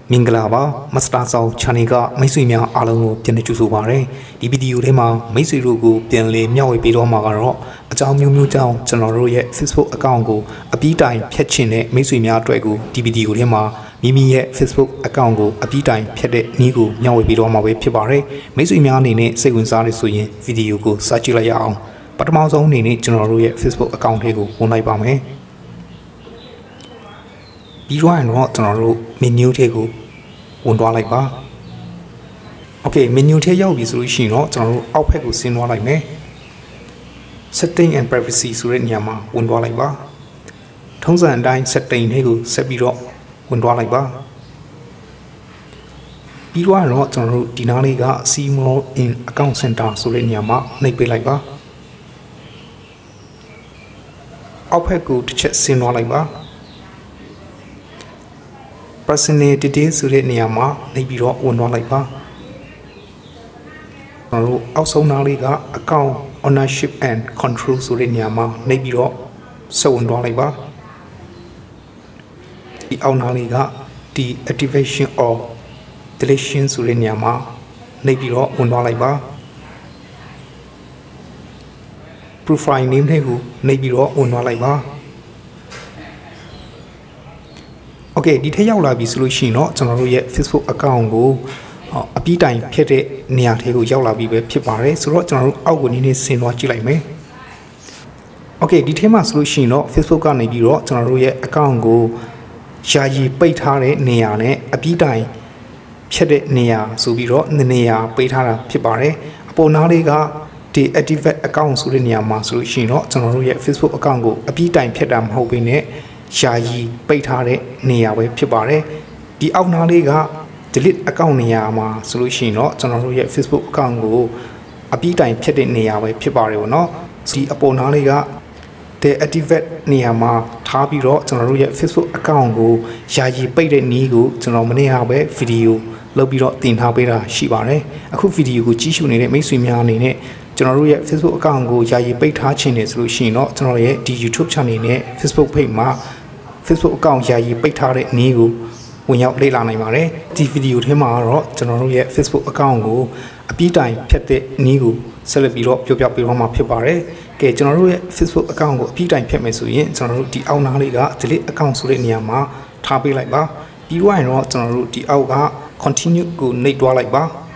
မင်္ဂလာပါမစတာဆောင် channel ကမိတ်ဆွေများအားလုံးကိုပြန်လည်ကြိုဆိုပါရစေဒီဗီဒီယိုထဲမှာမိတ်ဆွေတို့ကိုပြန်လည်မျှဝေပေးတော့မှာကတော့အကြောင်းမျိုးမျိုးကြောင့်ကျွန်တော်တို့ရဲ့ Facebook account ကိုအပြီးတိုင်ဖျက်ချင်တဲ့မိတ်ဆွေများအတွက်ကိုဒီဗီဒီယိုထဲမှာမိမိရဲ့ Facebook account ကိုအပြီးတိုင်ဖျက်တဲ့နည်းကိုမျှဝေပေးတော့မှာပဲဖြစ်ပါတယ်မိတ်ဆွေများအနေနဲ့စိတ်ဝင်စားနေဆိုရင်ဗီဒီယိုကိုစကြည့်လိုက်ရအောင်ပထမဆုံးအနေနဲ့ကျွန်တော်တို့ရဲ့ Facebook account လေးကိုဝင်လိုက်ပါမယ်ပြီးတော့ကျွန်တော်တို့ menu ထဲကိုဝင်သွားလိုက်ပါ Okay menu ထဲရောက်ပြီဆိုလို့ရှိရင်တော့ကျွန်တော်တို့အောက်ဘက်ကိုဆင်းသွားလိုက်မယ် Setting and Privacy ဆိုတဲ့နေရာမှာဝင်သွားလိုက်ပါထုံးစံအတိုင်း Setting ထဲကိုဆက်ပြီးတော့ဝင်သွားလိုက်ပါပြီးတော့ကျွန်တော်တို့ဒီနားလေးက See More in Account Center ဆိုတဲ့နေရာမှာနှိပ်ပေးလိုက်ပါအောက်ဘက်ကိုတစ်ချက်ဆင်းသွားလိုက်ပါPersonal details ဆိုတဲ့နေရာမှာနေပြီးတော့ဝင်သွားလိုက်ပါကျွန်တော်တို့အောက်ဆုံးနားလေးက account ownership and control ဆိုတဲ့နေရာမှာနေပြီးတော့ဆက်ဝင်သွားလိုက်ပါဒီအောက်နားလေးက deactivation or deletion ဆိုတဲ့နေရာမှာနေပြီးတော့ဝင်သွားလိုက်ပါ profile name တွေကိုနေပြီးတော့ဝင်သွားလိုက်ပါOkay ဒီထက်ရောက်လာပြီဆိုလို့ရှိရင်တော့ကျွန်တော်တို့ရဲ့ Facebook account ကိုအပြီးတိုင်ဖျက်တဲ့နေရာထဲကိုရောက်လာပြီပဲဖြစ်ပါတယ်ဆိုတော့ကျွန်တော်တို့အောက်ကိုနည်းနည်းဆင်းသွားကြည့်လိုက်မယ် Okay ဒီထဲမှာဆိုလို့ရှိရင်တော့ Facebook ကနေပြီးတော့ကျွန်တော်တို့ရဲ့ account ကိုယာယီပိတ်ထားတဲ့နေရာနဲ့အပြီးတိုင်ဖျက်တဲ့နေရာဆိုပြီးတော့နေရာပိတ်ထားတာဖြစ်ပါတယ်အပေါ်နားလေးကdeactivate account ဆိုတဲ့နေရာမှာဆိုလို့ရှိရင်တော့ကျွန်တော်တို့ရဲ့ Facebook account ကိုအပြီးတိုင်ဖျက်တာမဟုတ်ဘဲနဲ့ယာယီပိတ်ထားတဲ့နေရာပဲဖြစ်ပါတယ်ဒီအောက်နားလေးက delete account နေရာမှာဆိုလို့ရှိရင်တော့ကျွန်တော်တို့ရဲ့ Facebook account ကိုအပြီးတိုင်ဖျက်တဲ့နေရာပဲဖြစ်ပါတယ်ပေါ့နော်ဒီအပေါ်နားလေးက deactivate နေရာမှာထားပြီးတော့ကျွန်တော်တို့ရဲ့ Facebook account ကိုယာယီပိတ်တဲ့နည်းကိုကျွန်တော်မနေ့ကပဲဗီဒီယိုလုပ်ပြီးတော့တင်ထားပေးတာရှိပါတယ်အခုဗီဒီယိုကိုကြည့်ရှုနေတဲ့မိတ်ဆွေများအနေနဲ့ကျွန်တော်တို့ရဲ့ Facebook account ကိုယာယီပိတ်ထားခြင်းနေဆိုလို့ရှိရင်တော့ကျွန်တော်ရဲ့ဒီ YouTube channel နဲ့ Facebook page မှာFacebook account ယာယီပိတ်ထားတဲ့နည်းကိုဝင်ရောက်လေ့လာနိုင်ပါတယ်ဒီဗီဒီယိုထဲမှာတော့ကျွန်တော်တို့ရဲ့ Facebook account ကိုအပြီးတိုင်ဖျက်တဲ့နည်းကိုဆက်လက်ပြီးတော့ပြောပြပေးတော့မှာဖြစ်ပါတယ်ကဲကျွန်တော်တို့ရဲ့ Facebook account ကိုအပြီးတိုင်ဖျက်မယ်ဆိုရင်ကျွန်တော်တို့ဒီအောက်နားလေးက delete account ဆိုတဲ့နေရာမှာထားပေးလိုက်ပါပြီးတော့ကျွန်တော်တို့ဒီအောက်က continue ကိုနှိပ်သွားလိုက်ပါ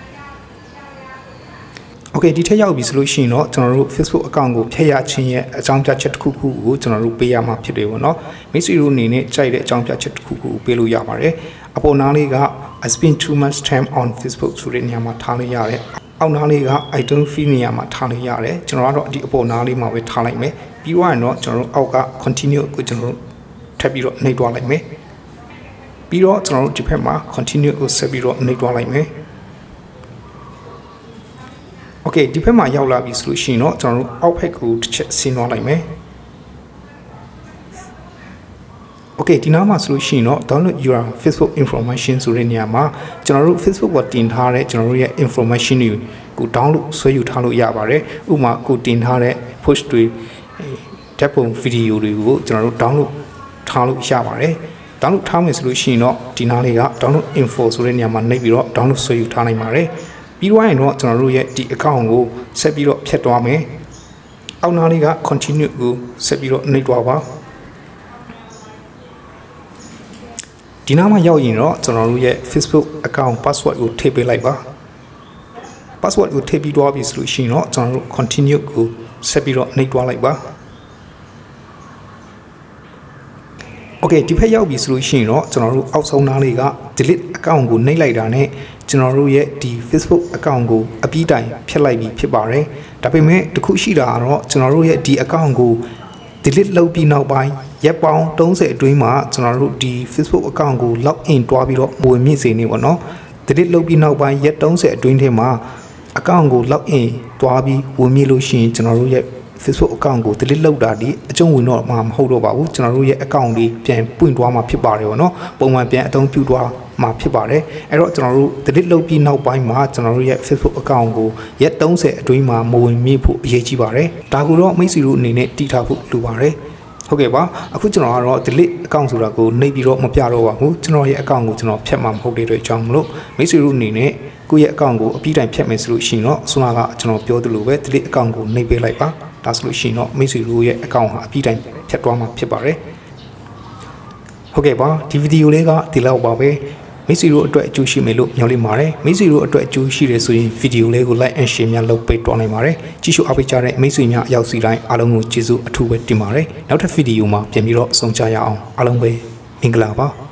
Okay ဒီထက်ရောက်ပြီဆိုလို့ရှိရင်တော့ကျွန်တော်တို့ Facebook account ကိုဖျက်ရခြင်းရဲ့အကြောင်းပြချက်တစ်ခုခုကိုကျွန်တော်တို့ပေးရမှာဖြစ်တယ်ပေါ့နော်မိတ်ဆွေတို့အနေနဲ့ကြိုက်တဲ့အကြောင်းပြချက်တစ်ခုခုကိုပေးလို့ရပါတယ်အပေါ်နားလေးက I spend too much time on Facebook ဆိုတဲ့နေရာမှာထားလို့ရတယ်အောက်နားလေးက I don't feel နေရာမှာထားလို့ရတယ်ကျွန်တော်ကတော့ဒီအပေါ်နားလေးမှာပဲထားလိုက်မယ်ပြီးတော့ကျွန်တော်တို့အောက်က continue ကိုကျွန်တော်တို့ထပ်ပြီးတော့နှိပ်သွားလိုက်မယ်ပြီးတော့ကျွန်တော်တို့ဒီဘက်မှာ continue ကိုဆက်ပြီးတော့နှိပ်သွားလိုက်မယ်Okay ဒီဘက်မှာရောက်လာပြီဆိုလို့ရှိရင်တော့ကျွန်တော်တို့အောက်ဘက်ကိုတစ်ချက်ဆင်းသွားလိုက်မယ် Okay ဒီနားမှာဆိုလို့ရှိရင်တော့ download your Facebook information ဆိုတဲ့နေရာမှာကျွန်တော်တို့ Facebook ပေါ်တင်ထားတဲ့ကျွန်တော်တို့ရဲ့ information တွေကို download ဆွဲယူထားလို့ရပါတယ်ဥပမာကိုတင်ထားတဲ့ post တွေဓာတ်ပုံဗီဒီယိုတွေကိုကျွန်တော်တို့ download ထားလို့ရပါတယ် download ထားမယ်ဆိုလို့ရှိရင်တော့ဒီနားလေးက download info ဆိုတဲ့နေရာမှာနှိပ်ပြီးတော့ download ဆွဲယူထားနိုင်ပါတယ်ပြီးတော့ကျွန်တော်တို့ရဲ့ဒီ account ကိုဆက်ပြီးတော့ဖြတ်သွားမယ်အောက်နားလေးက continue ကိုဆက်ပြီးတော့နှိပ်သွားပါဒီနားမှာရောက်ရင်တော့ကျွန်တော်တို့ရဲ့ Facebook account password ကိုထည့်ပေးလိုက်ပါ password ကိုထည့်ပြီးသွားပြီဆိုလို့ရှိရင်တော့ကျွန်တော်တို့ continue ကိုဆက်ပြီးတော့နှိပ်သွားလိုက်ပါ Okay ဒီဖက်ရောက်ပြီဆိုလို့ရှိရင်တော့ကျွန်တော်တို့အောက်ဆုံးနားလေးက delete account ကိုနှိပ်လိုက်တာနဲ့ကျွန်တော်တို့ရဲ့ဒီ Facebook account ကိုအပြီးတိုင်ဖျက်လိုက်ပြီဖြစ်ပါတယ်ဒါပေမဲ့တခုရှိတာကတော့ကျွန်တော်တို့ရဲ့ဒီ account ကို delete လုပ်ပြီးနောက်ပိုင်းရက်ပေါင်း30အတွင်းမှာကျွန်တော်တို့ဒီ Facebook account ကို log in တွားပြီးတော့ဝင်မြင့်စေနေပေါ့နော် delete လုပ်ပြီးနောက်ပိုင်းရက်30အတွင်းထဲမှာ account ကို log in တွားပြီးဝင်မြင့်လို့ရှိရင်ကျွန်တော်တို့ရဲ့Facebook account ကို delete လုပ်တာဒီအကျုံးဝင်တော့မှာမဟုတ်တော့ပါဘူးကျွန်တော်တို့ရဲ့ account လေးပြန်ပွင့်သွားမှာဖြစ်ပါတယ်ပေါ့နော်ပုံမှန်ပြန်အသုံးပြုသွားမှာဖြစ်ပါတယ်အဲ့တော့ကျွန်တော်တို့ delete လုပ်ပြီးနောက်ပိုင်းမှာကျွန်တော်တို့ရဲ့ Facebook account ကိုရက်30အတွင်းမှာမဝင်မြင့်ဖို့အရေးကြီးပါတယ်ဒါကိုတော့မိတ်ဆွေတို့အနေနဲ့တည်ထားဖို့လိုပါတယ်ဟဟုတ်ကဲ့ပါအခုကျွန်တော်ကတော့ delete account ဆိုတာကိုနှိပ်ပြီးတော့မပြတော့ပါဘူးကျွန်တော်ရဲ့ account ကိုကျွန်တော်ဖြတ်မှာမဟုတ်တဲ့အတွက်ကြောင့်မလို့မိတ်ဆွေတို့အနေနဲ့ကိုယ့်ရဲ့ account ကိုအပြီးတိုင်ဖြတ်မယ်ဆိုလို့ရှိရင်တော့ဆွမ်းကကျွန်တော်ပြောသလိုပဲ delete account ကိုနှိပ်ပေးလိုက်ပါဒါဆိုလို့ရှိရင်တော့မိတ်ဆွေတို့ရဲ့ account ဟာအပြီးတိုင်ဖြတ်သွားမှာဖြစ်ပါတယ်ဟုတ်ကဲ့ပါဒီဗီဒီယိုလေးကဒီလောက်ပါပဲမိတ်ဆွေတို့အတွက်အကျိုးရှိမယ်လို့မျှော်လင့်ပါတယ်မိတ်ဆွေတို့အတွက်အကျိုးရှိတယ်ဆိုရင်ဗီဒီယိုလေးကို like and share များလုပ်ပေးတော့နိုင်ပါတယ်ကြည့်ရှုအားပေးကြတဲ့မိတ်ဆွေများအရောက်စီတိုင်းအားလုံးကိုကျေးဇူးအထူးပဲတင်ပါတယ်နောက်ထပ်ဗီဒီယိုမှာပြန်ပြီးတော့ဆုံကြရအောင်အားလုံးပဲမင်္ဂလာပါ